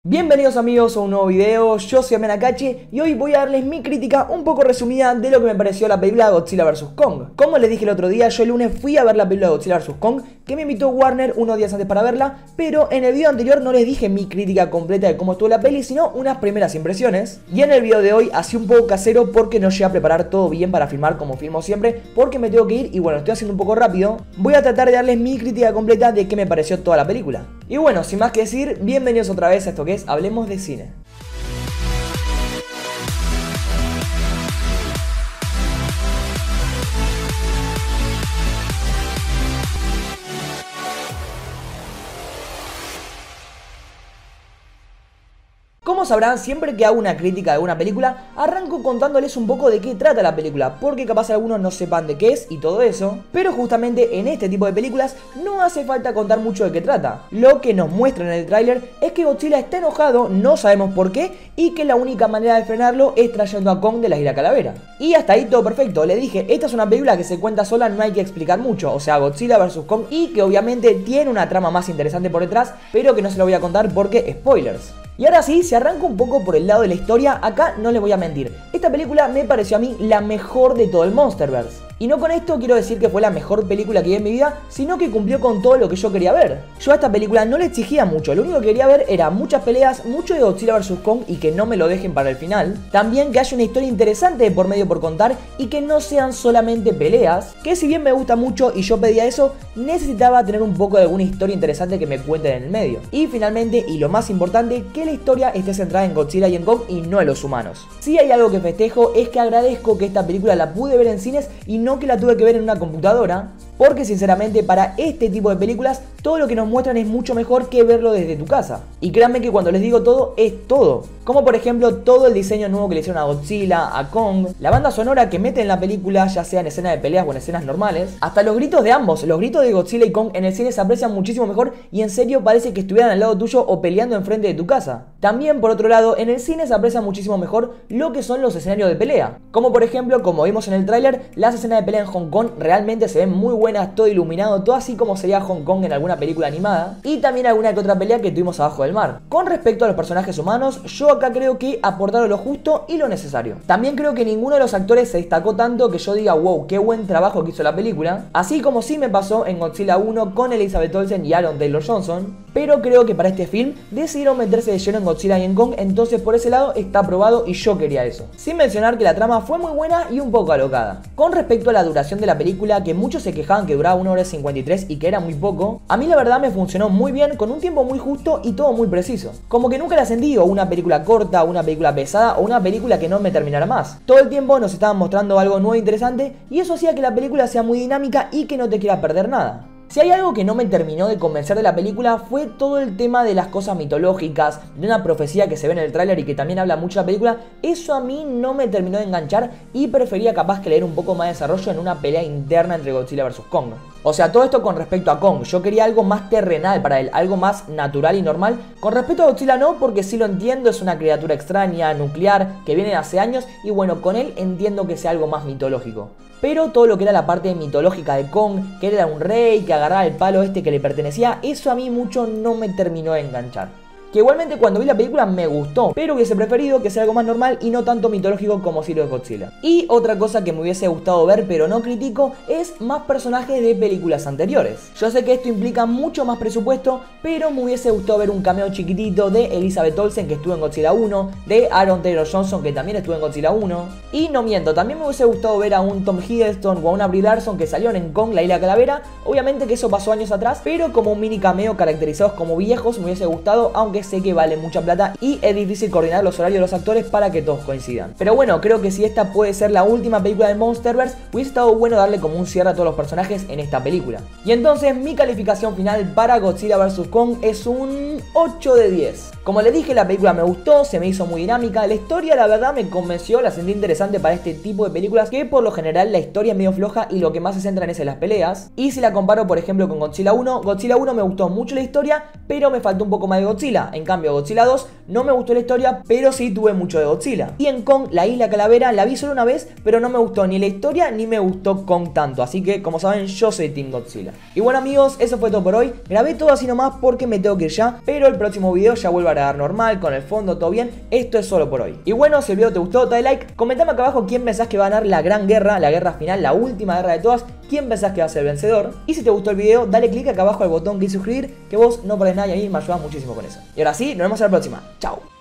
Bienvenidos amigos a un nuevo video, yo soy Amenakachi y hoy voy a darles mi crítica un poco resumida de lo que me pareció la película Godzilla vs Kong. Como les dije el otro día, yo el lunes fui a ver la película Godzilla vs Kong, que me invitó Warner unos días antes para verla, pero en el video anterior no les dije mi crítica completa de cómo estuvo la peli, sino unas primeras impresiones. Y en el video de hoy así un poco casero porque no llegué a preparar todo bien para filmar como filmo siempre, porque me tengo que ir y bueno, estoy haciendo un poco rápido. Voy a tratar de darles mi crítica completa de qué me pareció toda la película. Y bueno, sin más que decir, bienvenidos otra vez a esto que es Hablemos de Cine. Como sabrán, siempre que hago una crítica de una película, arranco contándoles un poco de qué trata la película, porque capaz algunos no sepan de qué es y todo eso, pero justamente en este tipo de películas no hace falta contar mucho de qué trata. Lo que nos muestran en el tráiler es que Godzilla está enojado, no sabemos por qué, y que la única manera de frenarlo es trayendo a Kong de la Isla Calavera. Y hasta ahí todo perfecto, le dije, esta es una película que se cuenta sola, no hay que explicar mucho, o sea, Godzilla vs Kong, y que obviamente tiene una trama más interesante por detrás, pero que no se lo voy a contar porque spoilers. Y ahora sí, si arranco un poco por el lado de la historia, acá no les voy a mentir. Esta película me pareció a mí la mejor de todo el Monsterverse. Y no con esto quiero decir que fue la mejor película que vi en mi vida, sino que cumplió con todo lo que yo quería ver. Yo a esta película no le exigía mucho, lo único que quería ver era muchas peleas, mucho de Godzilla vs Kong y que no me lo dejen para el final. También que haya una historia interesante de por medio por contar y que no sean solamente peleas, que si bien me gusta mucho y yo pedía eso, necesitaba tener un poco de alguna historia interesante que me cuenten en el medio. Y finalmente, y lo más importante, que la historia esté centrada en Godzilla y en Kong y no en los humanos. Si hay algo que festejo es que agradezco que esta película la pude ver en cines y no que la tuve que ver en una computadora, porque sinceramente para este tipo de películas todo lo que nos muestran es mucho mejor que verlo desde tu casa. Y créanme que cuando les digo todo, es todo. Como por ejemplo todo el diseño nuevo que le hicieron a Godzilla, a Kong, la banda sonora que meten en la película, ya sea en escenas de peleas o en escenas normales, hasta los gritos de ambos, los gritos de Godzilla y Kong en el cine se aprecian muchísimo mejor y en serio parece que estuvieran al lado tuyo o peleando enfrente de tu casa. También por otro lado, en el cine se aprecia muchísimo mejor lo que son los escenarios de pelea. Como por ejemplo, como vimos en el tráiler, las escenas de pelea en Hong Kong realmente se ven muy buenas, todo iluminado, todo así como sería Hong Kong en alguna película animada, y también alguna que otra pelea que tuvimos abajo del mar. Con respecto a los personajes humanos, yo acá creo que aportaron lo justo y lo necesario. También creo que ninguno de los actores se destacó tanto que yo diga wow, qué buen trabajo que hizo la película, así como sí me pasó en Godzilla 1 con Elizabeth Olsen y Aaron Taylor Johnson, pero creo que para este film decidieron meterse de lleno en Godzilla y en Kong, entonces por ese lado está aprobado y yo quería eso. Sin mencionar que la trama fue muy buena y un poco alocada. Con respecto a la duración de la película, que muchos se quejaban que duraba 1 hora y 53 y que era muy poco, a mí la verdad me funcionó muy bien, con un tiempo muy justo y todo muy preciso. Como que nunca la sentí o una película corta, o una película pesada o una película que no me terminara más. Todo el tiempo nos estaban mostrando algo nuevo e interesante y eso hacía que la película sea muy dinámica y que no te quieras perder nada. Si hay algo que no me terminó de convencer de la película fue todo el tema de las cosas mitológicas, de una profecía que se ve en el tráiler y que también habla mucho de la película. Eso a mí no me terminó de enganchar y prefería capaz que leer un poco más de desarrollo en una pelea interna entre Godzilla vs Kong. O sea, todo esto con respecto a Kong, yo quería algo más terrenal para él, algo más natural y normal. Con respecto a Godzilla no, porque sí lo entiendo, es una criatura extraña, nuclear, que viene de hace años y bueno, con él entiendo que sea algo más mitológico. Pero todo lo que era la parte mitológica de Kong, que era un rey, que agarraba el palo este que le pertenecía, eso a mí mucho no me terminó de enganchar. Que igualmente cuando vi la película me gustó, pero hubiese preferido que sea algo más normal y no tanto mitológico como si lo de Godzilla. Y otra cosa que me hubiese gustado ver, pero no critico, es más personajes de películas anteriores. Yo sé que esto implica mucho más presupuesto, pero me hubiese gustado ver un cameo chiquitito de Elizabeth Olsen que estuvo en Godzilla 1, de Aaron Taylor Johnson que también estuvo en Godzilla 1. Y no miento, también me hubiese gustado ver a un Tom Hiddleston o a una Brie Larson que salieron en Kong, la Isla Calavera. Obviamente que eso pasó años atrás, pero como un mini cameo caracterizados como viejos me hubiese gustado, aunque sé que vale mucha plata y es difícil coordinar los horarios de los actores para que todos coincidan. Pero bueno, creo que si esta puede ser la última película del Monsterverse, hubiese estado bueno darle como un cierre a todos los personajes en esta película. Y entonces mi calificación final para Godzilla vs Kong es un 8 de 10. Como les dije, la película me gustó, se me hizo muy dinámica, la historia la verdad me convenció, la sentí interesante para este tipo de películas que por lo general la historia es medio floja y lo que más se centra es en las peleas. Y si la comparo por ejemplo con Godzilla 1 me gustó mucho la historia, pero me faltó un poco más de Godzilla. Godzilla. En cambio Godzilla 2 no me gustó la historia, pero sí tuve mucho de Godzilla. Y en Kong, la Isla Calavera, la vi solo una vez, pero no me gustó ni la historia ni me gustó Kong tanto. Así que como saben, yo soy Team Godzilla. Y bueno amigos, eso fue todo por hoy. Grabé todo así nomás porque me tengo que ir ya, pero el próximo video ya vuelvo a grabar normal, con el fondo todo bien. Esto es solo por hoy. Y bueno, si el video te gustó, dale like, comentame acá abajo quién pensás que va a ganar la gran guerra, la guerra final, la última guerra de todas. ¿Quién pensás que va a ser el vencedor? Y si te gustó el video, dale click acá abajo al botón que dice suscribir, que vos no perdés nada y a mí me ayudás muchísimo con eso. Y ahora sí, nos vemos en la próxima. Chao.